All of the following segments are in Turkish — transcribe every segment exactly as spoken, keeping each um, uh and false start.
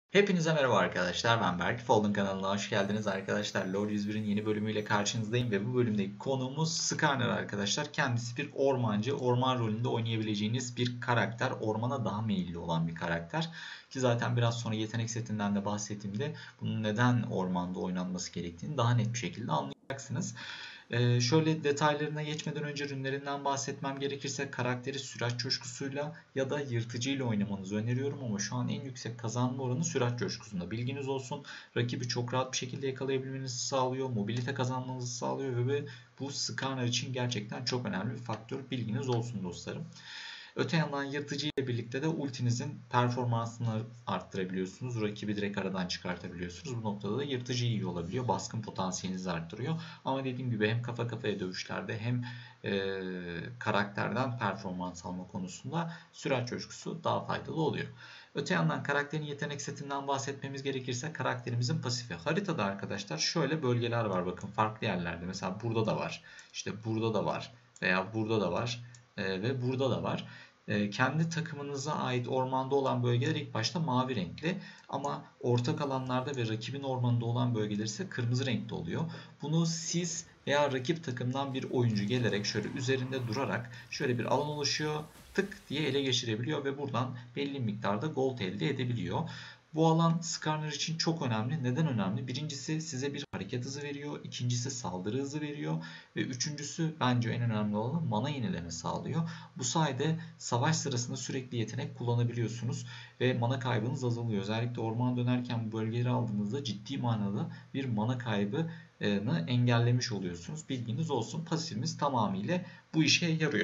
Hepinize merhaba arkadaşlar, ben Berk. Folding kanalına hoş geldiniz arkadaşlar. LoL yüz bir'in yeni bölümüyle karşınızdayım ve bu bölümdeki konuğumuz Skarner arkadaşlar. Kendisi bir ormancı, orman rolünde oynayabileceğiniz bir karakter. Ormana daha meyilli olan bir karakter. Ki zaten biraz sonra yetenek setinden de bahsettiğimde bunun neden ormanda oynanması gerektiğini daha net bir şekilde anlayacaksınız. Ee, şöyle detaylarına geçmeden önce ürünlerinden bahsetmem gerekirse karakteri sürat coşkusuyla ya da yırtıcıyla oynamanızı öneriyorum ama şu an en yüksek kazanma oranı sürat coşkusunda. Bilginiz olsun, rakibi çok rahat bir şekilde yakalayabilmenizi sağlıyor, mobilite kazanmanızı sağlıyor ve bu Skarner için gerçekten çok önemli bir faktör. Bilginiz olsun dostlarım. Öte yandan yırtıcı ile birlikte de ultinizin performansını arttırabiliyorsunuz. Rakibi direkt aradan çıkartabiliyorsunuz. Bu noktada da yırtıcı iyi olabiliyor. Baskın potansiyelinizi arttırıyor. Ama dediğim gibi hem kafa kafaya dövüşlerde hem e, karakterden performans alma konusunda sürat coşkusu daha faydalı oluyor. Öte yandan karakterin yetenek setinden bahsetmemiz gerekirse karakterimizin pasifi. Haritada arkadaşlar şöyle bölgeler var, bakın farklı yerlerde. Mesela burada da var, işte burada da var veya burada da var ve burada da var. Kendi takımınıza ait ormanda olan bölgeler ilk başta mavi renkli ama ortak alanlarda ve rakibin ormanında olan bölgeler ise kırmızı renkli oluyor. Bunu siz veya rakip takımdan bir oyuncu gelerek şöyle üzerinde durarak şöyle bir alan oluşuyor, tık diye ele geçirebiliyor ve buradan belli miktarda gold elde edebiliyor. Bu alan Skarner için çok önemli. Neden önemli? Birincisi size bir hareket hızı veriyor. İkincisi saldırı hızı veriyor. Ve üçüncüsü bence en önemli olan mana yenileme sağlıyor. Bu sayede savaş sırasında sürekli yetenek kullanabiliyorsunuz. Ve mana kaybınız azalıyor. Özellikle orman dönerken bu bölgeleri aldığınızda ciddi manada bir mana kaybını engellemiş oluyorsunuz. Bilginiz olsun, pasifimiz tamamıyla bu işe yarıyor.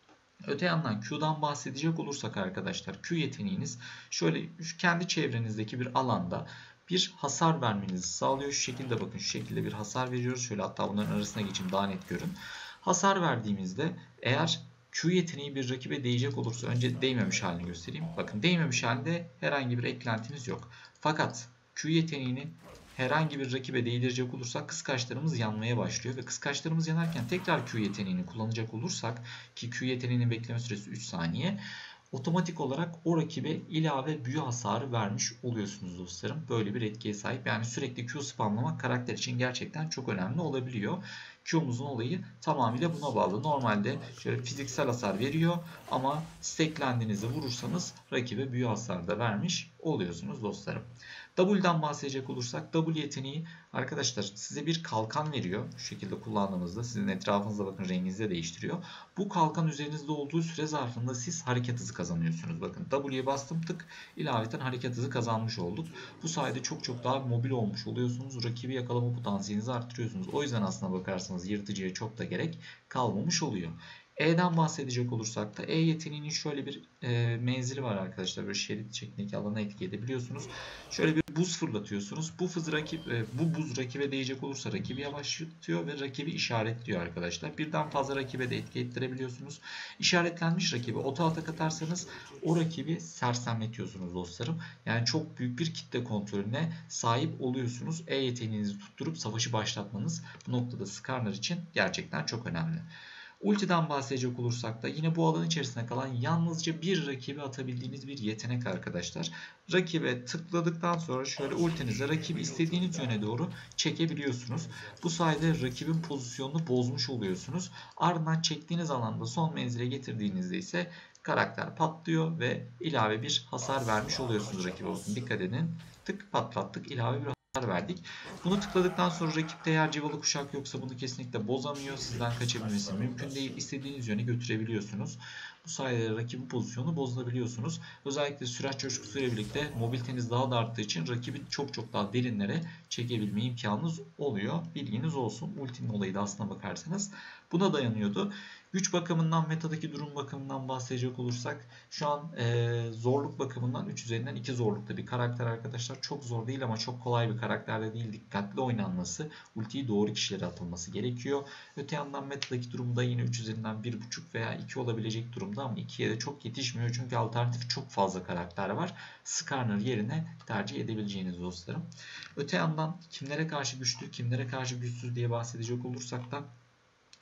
Öte yandan Q'dan bahsedecek olursak arkadaşlar, Q yeteneğiniz şöyle kendi çevrenizdeki bir alanda bir hasar vermenizi sağlıyor. Şu şekilde bakın, şu şekilde bir hasar veriyoruz. Şöyle hatta bunların arasına geçeyim daha net görün. Hasar verdiğimizde eğer Q yeteneği bir rakibe değecek olursa, önce değmemiş halini göstereyim. Bakın değmemiş halinde herhangi bir eklentimiz yok. Fakat Q yeteneğini herhangi bir rakibe değdirecek olursak kıskaçlarımız yanmaya başlıyor ve kıskaçlarımız yanarken tekrar Q yeteneğini kullanacak olursak, ki Q yeteneğinin bekleme süresi üç saniye, otomatik olarak o rakibe ilave büyü hasarı vermiş oluyorsunuz dostlarım. Böyle bir etkiye sahip. Yani sürekli Q spamlamak karakter için gerçekten çok önemli olabiliyor. Q'muzun olayı tamamıyla buna bağlı. Normalde şöyle fiziksel hasar veriyor ama stacklendiğinizde vurursanız rakibe büyü hasarı da vermiş oluyorsunuz dostlarım. W'dan bahsedecek olursak, W yeteneği arkadaşlar size bir kalkan veriyor. Şu şekilde kullandığınızda sizin etrafınızda bakın renginizi de değiştiriyor. Bu kalkan üzerinizde olduğu süre zarfında siz hareket hızı kazanıyorsunuz. Bakın W'ye bastım, tık, ilaveten hareket hızı kazanmış olduk. Bu sayede çok çok daha mobil olmuş oluyorsunuz. Rakibi yakalama potansiyelinizi arttırıyorsunuz. O yüzden aslına bakarsanız yırtıcıya çok da gerek kalmamış oluyor. E'den bahsedecek olursak da E yeteneğinin şöyle bir e, menzili var arkadaşlar. Böyle şerit şeklindeki alana etki edebiliyorsunuz. Şöyle bir buz fırlatıyorsunuz. Bu, fız rakip, e, bu buz rakibe değecek olursa rakibi yavaşlatıyor ve rakibi işaretliyor arkadaşlar. Birden fazla rakibe de etki ettirebiliyorsunuz. İşaretlenmiş rakibe oto atak atarsanız o rakibi sersemletiyorsunuz dostlarım. Yani çok büyük bir kitle kontrolüne sahip oluyorsunuz. E yeteneğinizi tutturup savaşı başlatmanız bu noktada Skarner için gerçekten çok önemli. Ultiden bahsedecek olursak da yine bu alan içerisinde kalan yalnızca bir rakibi atabildiğiniz bir yetenek arkadaşlar. Rakibe tıkladıktan sonra şöyle ultinizle rakibi istediğiniz yöne doğru çekebiliyorsunuz. Bu sayede rakibin pozisyonunu bozmuş oluyorsunuz. Ardından çektiğiniz alanda son menzile getirdiğinizde ise karakter patlıyor ve ilave bir hasar vermiş oluyorsunuz rakibe. Bakın dikkat edin, tık patlattık, ilave bir verdik. Bunu tıkladıktan sonra rakipte eğer civalı kuşak yoksa bunu kesinlikle bozamıyor. Sizden kaçabilmesi mümkün değil. İstediğiniz yöne götürebiliyorsunuz. Bu sayede rakibin pozisyonu bozulabiliyorsunuz. Özellikle sürat coşkusuyla birlikte mobiliteniz daha da arttığı için rakibi çok çok daha derinlere çekebilme imkanınız oluyor. Bilginiz olsun. Ultinin olayı da aslına bakarsanız buna dayanıyordu. Güç bakımından, metadaki durum bakımından bahsedecek olursak şu an e, zorluk bakımından üç üzerinden iki zorlukta bir karakter arkadaşlar. Çok zor değil ama çok kolay bir karakter de değil. Dikkatli oynanması, ultiyi doğru kişilere atılması gerekiyor. Öte yandan metadaki durumda yine üç üzerinden bir buçuk veya iki olabilecek durumda ama ikiye de çok yetişmiyor. Çünkü alternatif çok fazla karakter var. Skarner yerine tercih edebileceğiniz dostlarım. Öte yandan kimlere karşı güçlü, kimlere karşı güçsüz diye bahsedecek olursak da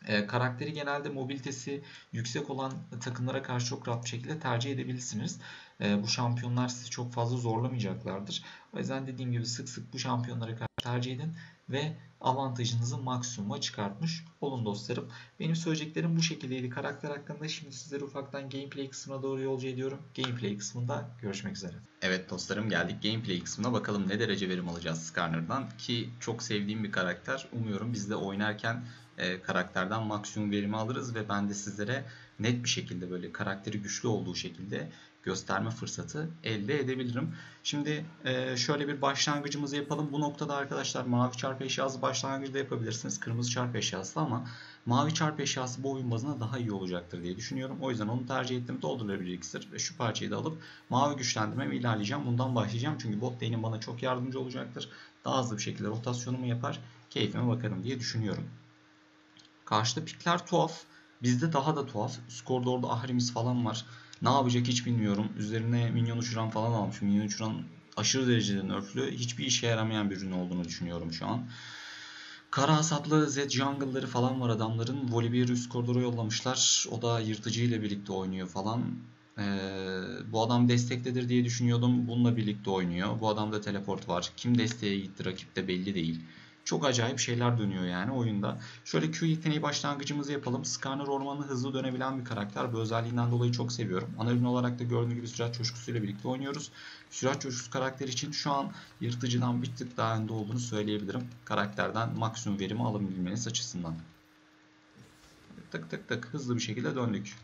E, karakteri genelde mobilitesi yüksek olan takımlara karşı çok rahat bir şekilde tercih edebilirsiniz. E, bu şampiyonlar sizi çok fazla zorlamayacaklardır. O yüzden dediğim gibi sık sık bu şampiyonlara karşı tercih edin ve avantajınızı maksimuma çıkartmış olun dostlarım. Benim söyleyeceklerim bu şekildeydi karakter hakkında. Şimdi sizleri ufaktan gameplay kısmına doğru yolcu ediyorum. Gameplay kısmında görüşmek üzere. Evet dostlarım, geldik gameplay kısmına. Bakalım ne derece verim alacağız Skarner'dan, ki çok sevdiğim bir karakter. Umuyorum biz de oynarken e, karakterden maksimum verimi alırız ve ben de sizlere net bir şekilde, böyle karakteri güçlü olduğu şekilde gösterme fırsatı elde edebilirim. Şimdi e, şöyle bir başlangıcımızı yapalım. Bu noktada arkadaşlar mavi çarp eşyası başlangıcı da yapabilirsiniz. Kırmızı çarp eşyası, ama mavi çarp eşyası bu oyun bazına daha iyi olacaktır diye düşünüyorum. O yüzden onu tercih ettim. Doldurulabilir iksir ve şu parçayı da alıp mavi güçlendirmeme ilerleyeceğim. Bundan başlayacağım çünkü bot lane'im bana çok yardımcı olacaktır. Daha hızlı bir şekilde rotasyonumu yapar, keyfime bakarım diye düşünüyorum. Karşıda pikler tuhaf. Bizde daha da tuhaf. Üst koridorda Ahri'miz falan var. Ne yapacak hiç bilmiyorum. Üzerine minyon uçuran falan almış. Minyon uçuran aşırı derecede nerflü. Hiçbir işe yaramayan bir ürün olduğunu düşünüyorum şu an. Kara hasatlı Z jungle'ları falan var adamların. Volibear'ı üst koridora yollamışlar. O da yırtıcı ile birlikte oynuyor falan. Ee, bu adam destektedir diye düşünüyordum. Bununla birlikte oynuyor. Bu adamda teleport var. Kim desteğe gitti rakip de belli değil. Çok acayip şeyler dönüyor yani oyunda. Şöyle Q yeteneği başlangıcımızı yapalım. Skarner ormanı hızlı dönebilen bir karakter. Bu özelliğinden dolayı çok seviyorum. Ana ürün olarak da gördüğünüz gibi sürat coşkusuyla birlikte oynuyoruz. Sürat coşkusu karakter için şu an yırtıcıdan bir tık daha önde olduğunu söyleyebilirim. Karakterden maksimum verimi alabilmeniz açısından. Tık tık tık hızlı bir şekilde döndük.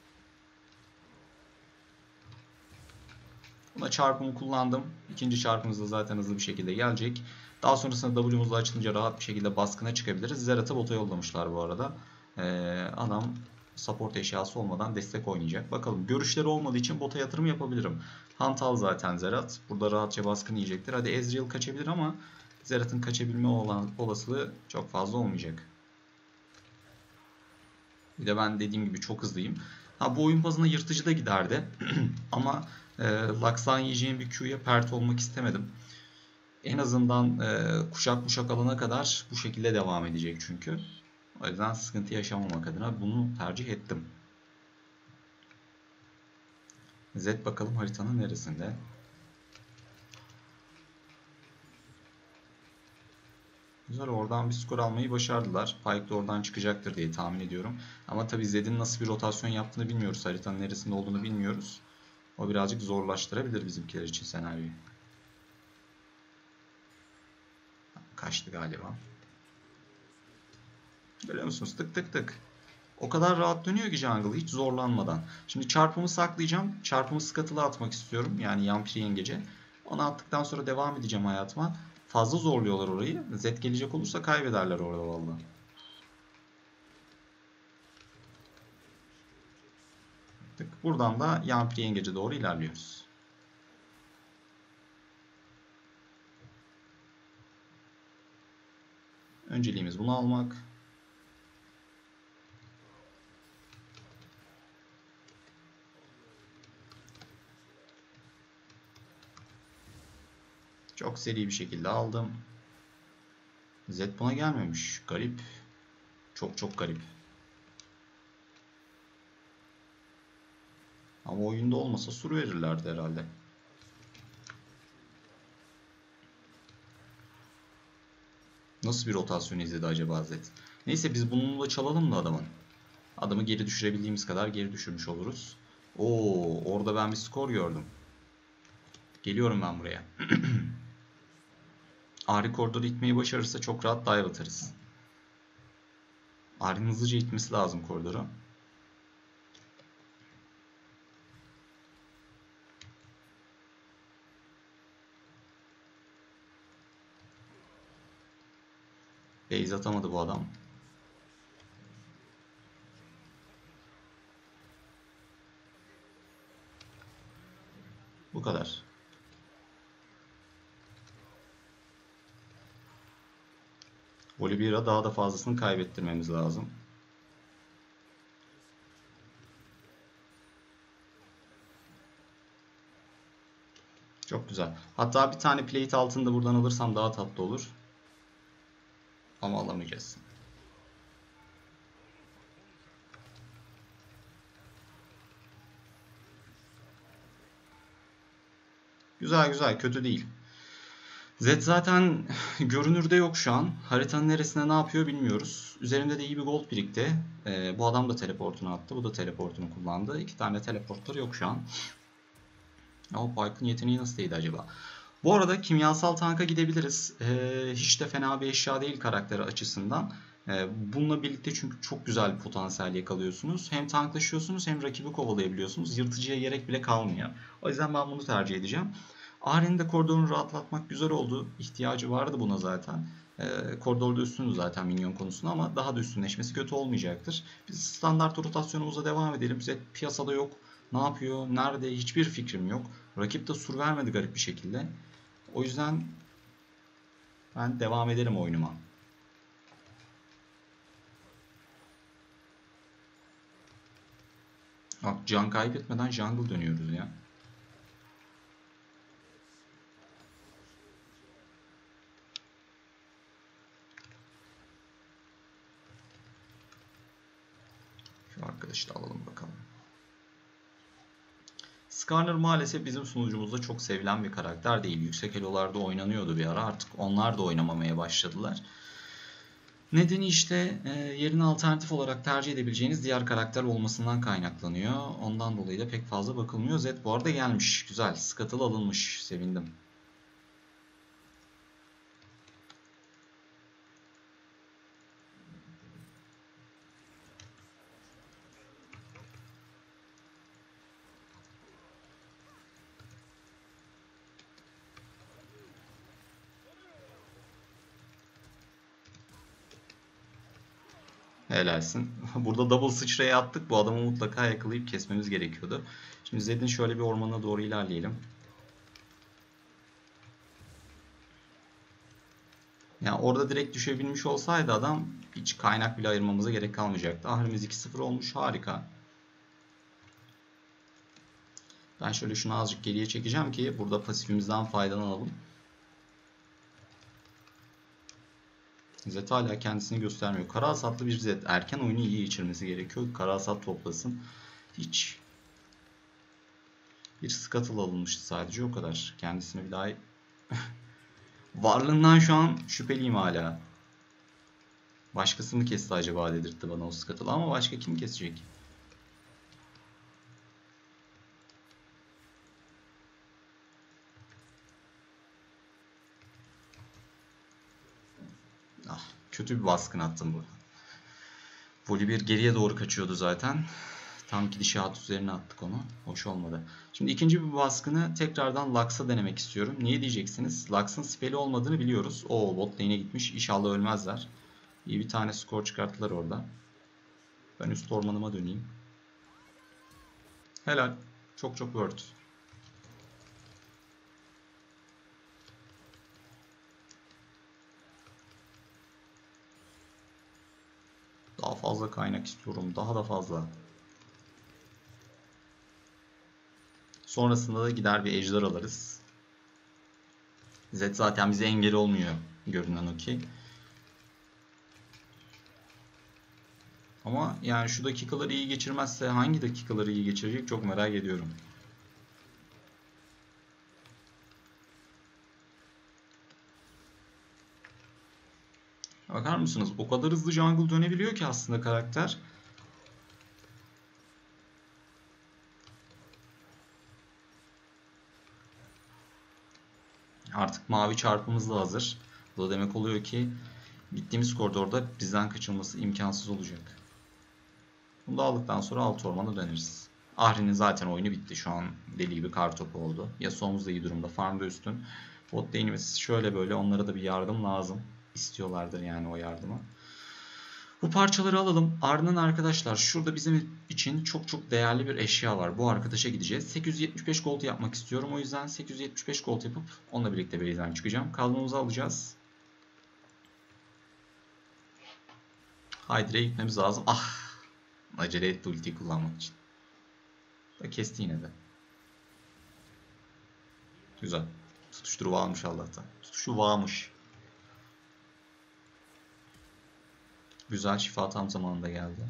Buna çarpımı kullandım. İkinci çarpımız da zaten hızlı bir şekilde gelecek. Daha sonrasında W'muz da açılınca rahat bir şekilde baskına çıkabiliriz. Zerat'ı bota yollamışlar bu arada. Ee, adam support eşyası olmadan destek oynayacak. Bakalım, görüşleri olmadığı için bota yatırım yapabilirim. Hantal zaten Zerat. Burada rahatça baskın yiyecektir. Hadi Ezreal kaçabilir ama Zerat'ın kaçabilme olan olasılığı çok fazla olmayacak. Bir de ben dediğim gibi çok hızlıyım. Ha, bu oyun bazında yırtıcı da giderdi. Ama e, Lux'tan yiyeceğim bir Q'ya pert olmak istemedim. En azından e, kuşak kuşak alana kadar bu şekilde devam edecek çünkü. O yüzden sıkıntı yaşamamak adına bunu tercih ettim. Z bakalım haritanın neresinde? Güzel, oradan bir skor almayı başardılar. Pyke de oradan çıkacaktır diye tahmin ediyorum. Ama tabii Zed'in nasıl bir rotasyon yaptığını bilmiyoruz. Haritanın neresinde olduğunu bilmiyoruz. O birazcık zorlaştırabilir bizimkiler için senaryoyu. Kaçtı galiba. Görüyor musunuz? Tık tık tık. O kadar rahat dönüyor ki jungle hiç zorlanmadan. Şimdi çarpımı saklayacağım. Çarpımı scuttle'a atmak istiyorum. Yani Yampiri yengece. Onu attıktan sonra devam edeceğim hayatıma. Fazla zorluyorlar orayı. Z gelecek olursa kaybederler orada vallahi. Tık. Buradan da Yampiri yengece doğru ilerliyoruz. Önceliğimiz bunu almak. Çok seri bir şekilde aldım. Z buna gelmemiş. Garip. Çok çok garip. Ama oyunda olmasa sur verirlerdi herhalde. Nasıl bir rotasyon izledi acaba Z? Neyse, biz bununla çalalım da adamın. Adamı geri düşürebildiğimiz kadar geri düşürmüş oluruz. Oo, orada ben bir skor gördüm. Geliyorum ben buraya. Ahri koridoru itmeyi başarırsa çok rahat dive atarız. Ahri'nin hızlıca itmesi lazım koridoru. Base atamadı bu adam. Bu kadar. Volibear'a daha da fazlasını kaybettirmemiz lazım. Çok güzel. Hatta bir tane plate altında buradan alırsam daha tatlı olur. Ama alamayacağız. Güzel güzel, kötü değil. Zed zaten görünürde yok şu an. Haritanın neresinde ne yapıyor bilmiyoruz. Üzerinde de iyi bir gold birikti. Ee, bu adam da teleportunu attı. Bu da teleportunu kullandı. İki tane teleportları yok şu an. O Pyke'ın yeteneği nasıl değdi acaba? Bu arada kimyasal tanka gidebiliriz. Ee, hiç de fena bir eşya değil karakteri açısından. Ee, bununla birlikte çünkü çok güzel bir potansiyel yakalıyorsunuz. Hem tanklaşıyorsunuz hem rakibi kovalayabiliyorsunuz. Yırtıcıya gerek bile kalmıyor. O yüzden ben bunu tercih edeceğim. Ahri'nin de koridorunu rahatlatmak güzel oldu. İhtiyacı vardı buna zaten. Ee, koridorda üstünüz zaten minyon konusunda ama daha da üstünleşmesi kötü olmayacaktır. Biz standart rotasyonumuza devam edelim. Bize piyasada yok. Ne yapıyor? Nerede? Hiçbir fikrim yok. Rakip de sur vermedi garip bir şekilde. O yüzden ben devam ederim oyunuma. Bak, can kaybetmeden jungle dönüyoruz ya. Şu arkadaşı da alalım bakalım. Skarner maalesef bizim sunucumuzda çok sevilen bir karakter değil. Yüksek elolarda oynanıyordu bir ara. Artık onlar da oynamamaya başladılar. Nedeni işte e, yerine alternatif olarak tercih edebileceğiniz diğer karakter olmasından kaynaklanıyor. Ondan dolayı da pek fazla bakılmıyor. Zed bu arada gelmiş. Güzel. Scuttle alınmış. Sevindim. Helalsin. Burada double sıçraya attık. Bu adamı mutlaka yakalayıp kesmemiz gerekiyordu. Şimdi Zed'in şöyle bir ormana doğru ilerleyelim. Yani orada direkt düşebilmiş olsaydı adam hiç kaynak bile ayırmamıza gerek kalmayacaktı. Ahrimiz iki sıfır olmuş. Harika. Ben şöyle şunu azıcık geriye çekeceğim ki burada pasifimizden faydalanalım. Zed hala kendisini göstermiyor. Kara hasatlı bir Zed. Erken oyunu iyi geçirmesi gerekiyor. Kara hasat toplasın. Hiç. Bir Scuttle alınmıştı sadece, o kadar. Kendisini bir daha... Varlığından şu an şüpheliyim hala. Başkası mı kesti acaba dedirtti bana o Scuttle'ı, ama başka kim kesecek? Ah, kötü bir baskın attım bu. Volibear geriye doğru kaçıyordu zaten. Tam gidişat üzerine attık onu. Hoş olmadı. Şimdi ikinci bir baskını tekrardan Lux'a denemek istiyorum. Niye diyeceksiniz? Lux'ın spell'i olmadığını biliyoruz. Oo, bot lane'e gitmiş. İnşallah ölmezler. İyi bir tane skor çıkarttılar orada. Ben üst ormanıma döneyim. Helal. Çok çok word. Daha fazla kaynak istiyorum. Daha da fazla. Sonrasında da gider bir ejder alırız. Zed zaten bize engel olmuyor. Görünen o ki. Ama yani şu dakikaları iyi geçirmezse hangi dakikaları iyi geçirecek çok merak ediyorum. Bakar mısınız? O kadar hızlı jungle dönebiliyor ki aslında karakter. Artık mavi çarpımız da hazır. Bu da demek oluyor ki gittiğimiz koridorda bizden kaçılması imkansız olacak. Bunu da aldıktan sonra alt ormana döneriz. Ahri'nin zaten oyunu bitti. Şu an deli gibi kartopu oldu. Yasuo'muz da iyi durumda. Farmda üstün. Bot lane'imiz şöyle böyle, onlara da bir yardım lazım. İstiyorlardır yani o yardımı. Bu parçaları alalım. Ardından arkadaşlar şurada bizim için çok çok değerli bir eşya var. Bu arkadaşa gideceğiz. sekiz yüz yetmiş beş gold yapmak istiyorum. O yüzden sekiz yüz yetmiş beş gold yapıp onunla birlikte base'den çıkacağım. Kalmamızı alacağız. Hydra'ya gitmemiz lazım. Ah! Acele etti ultiyi kullanmak için. Da kesti yine de. Güzel. Tutuşturu varmış Allah'tan. Tutuşu varmış. Güzel, şifa tam zamanında geldi.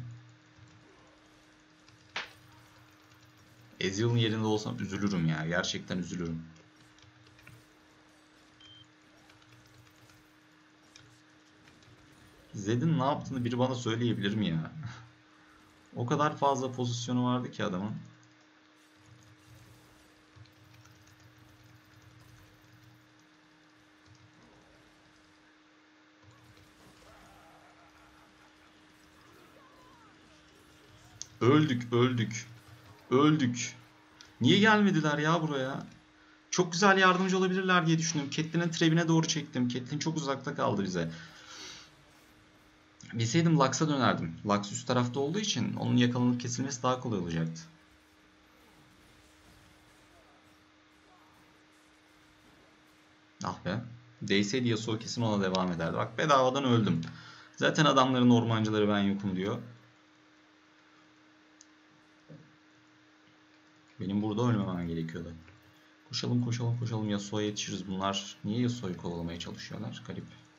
Ezreal'ın yerinde olsam üzülürüm ya. Gerçekten üzülürüm. Zed'in ne yaptığını biri bana söyleyebilir mi ya? O kadar fazla pozisyonu vardı ki adamın. Öldük, öldük. Öldük. Niye gelmediler ya buraya? Çok güzel yardımcı olabilirler diye düşündüm. Catelyn'in trebine doğru çektim. Catelyn çok uzakta kaldı bize. Bilseydim Lux'a dönerdim. Lux üst tarafta olduğu için onun yakalanıp kesilmesi daha kolay olacaktı. Ah be. Değseydi Yasuo kesin ona devam ederdi. Bak bedavadan öldüm. Zaten adamların ormancıları ben yokum diyor. Benim burada ölmemem gerekiyordu. Koşalım koşalım koşalım, Yasuo'ya yetişiriz. Bunlar niye Yasuo'yu kovalamaya çalışıyorlar? Garip.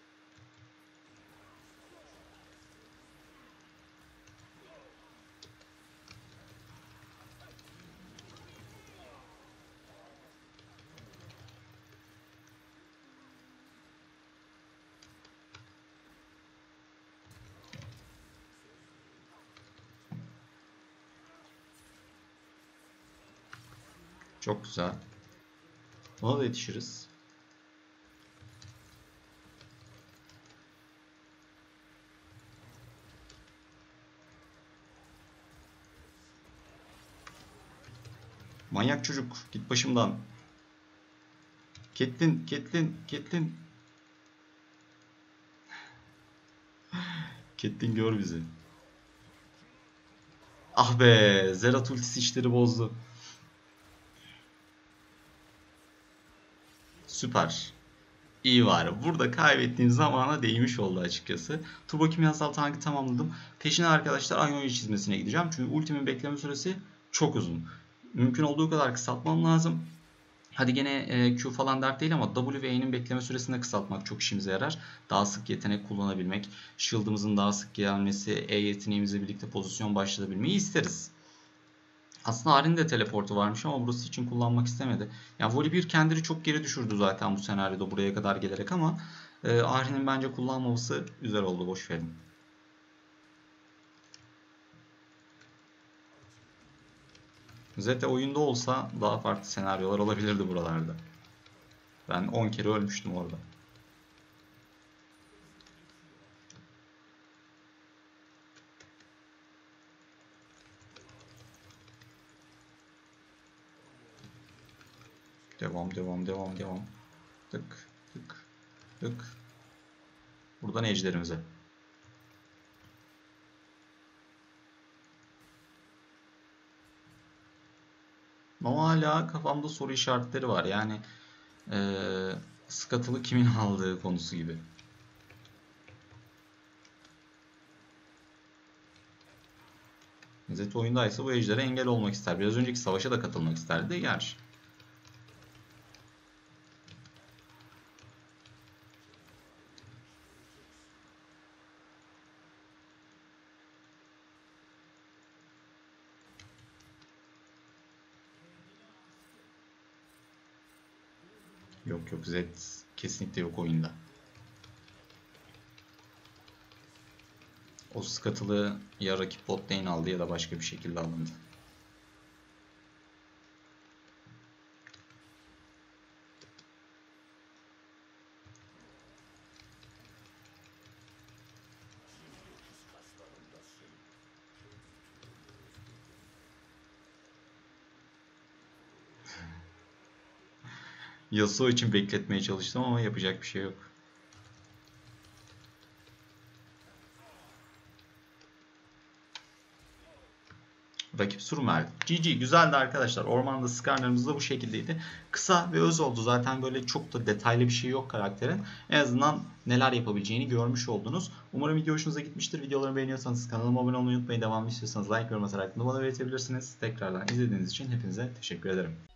Çok güzel. Ona da yetişiriz. Manyak çocuk. Git başımdan. Catelyn, Catelyn, Catelyn. Catelyn gör bizi. Ah be. Zerat ultisi işleri bozdu. Süper. İyi var. Burada kaybettiğim zamana değmiş oldu açıkçası. Turbo kimyasal tankı tamamladım. Peşine arkadaşlar Ionia çizmesine gideceğim. Çünkü ultimin bekleme süresi çok uzun. Mümkün olduğu kadar kısaltmam lazım. Hadi gene e, Q falan dert değil ama W ve E'nin bekleme süresini de kısaltmak çok işimize yarar. Daha sık yetenek kullanabilmek, shield'ımızın daha sık gelmesi, E yeteneğimizle birlikte pozisyon başlatabilmeyi isteriz. Aslında Ahri'nin de teleportu varmış ama burası için kullanmak istemedi. Yani Volibear kendini çok geri düşürdü zaten bu senaryoda buraya kadar gelerek ama e, Ahri'nin bence kullanmaması güzel oldu. Boş verin. Zete oyunda olsa daha farklı senaryolar olabilirdi buralarda. Ben on kere ölmüştüm orada. Devam, devam, devam, devam. Tık, tık, tık. Buradan ejderimize. Ama hala kafamda soru işaretleri var. Yani ee, Scuttle'ı kimin aldığı konusu gibi. Zed oyundaysa bu ejdere engel olmak ister. Biraz önceki savaşa da katılmak isterdi gerçi. Yok yok, Zed kesinlikle yok oyunda. O Scuttle'ı ya rakip bot lane aldı ya da başka bir şekilde alındı. Yasuo için bekletmeye çalıştım ama yapacak bir şey yok. Rakip Surmel. G G. Güzeldi arkadaşlar. Ormanda Skarner'ımız da bu şekildeydi. Kısa ve öz oldu. Zaten böyle çok da detaylı bir şey yok karakterin. En azından neler yapabileceğini görmüş oldunuz. Umarım video hoşunuza gitmiştir. Videolarımı beğeniyorsanız kanalıma abone olmayı unutmayın. Devamlı istiyorsanız like, yorum atarak bana belirtebilirsiniz. Tekrardan izlediğiniz için hepinize teşekkür ederim.